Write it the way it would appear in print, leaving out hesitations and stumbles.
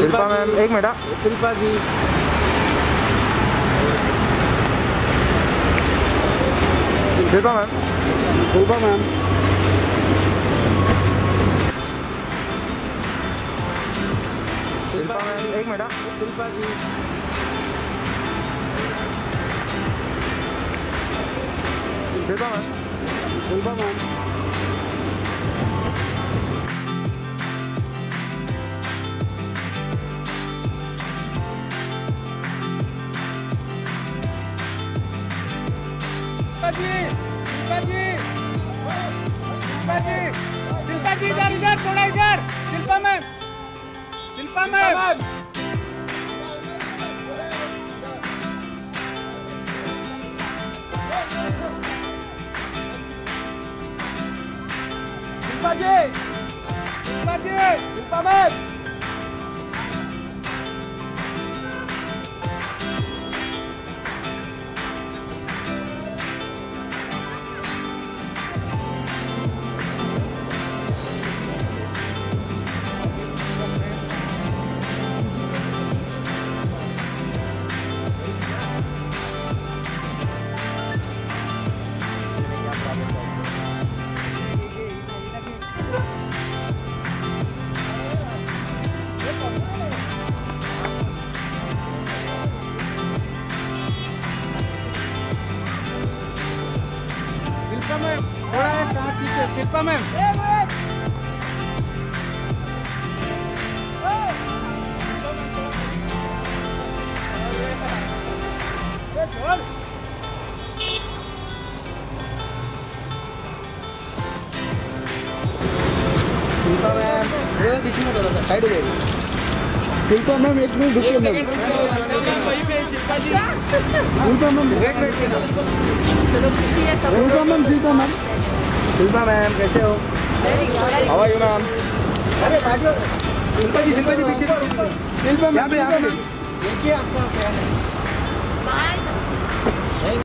Shilpa ma'am, एक minute. Shilpa ji, Shilpa ma'am, Shilpa ma'am, Shilpa ma'am, एक minute. Shilpa ji, Shilpa ma'am, Shilpa ma'am, Shilpa ji इधर इधर थोड़ा इधर। Shilpa ma'am, Shilpa ma'am, Shilpa ji, Shilpa ji, Shilpa ma'am. Shilpa ma'am, थोड़ा है कहाँ पीछे। शिल्पा मैम, शिल्पा मैम, थोड़ा बीच में करो, साइड हो जाएगी। शिल्पा मैम, एक मिनट रुकिए मैम। शिल्पा मैम, वेट कीजिए। चलो खुशी है सब। Shilpa ma'am, Shilpa ma'am, Shilpa ma'am कैसे हो? How are you ma'am? अरे बाजू, शिल्पा जी पीछे। शिल्पा मैम, यहाँ पे देखिए आपका क्या है।